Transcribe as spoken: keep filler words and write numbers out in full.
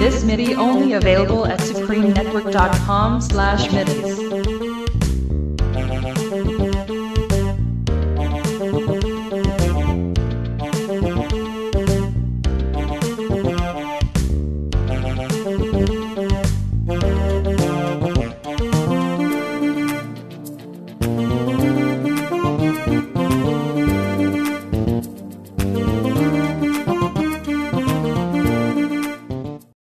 this MIDI only available at supreme network dot com slash midis.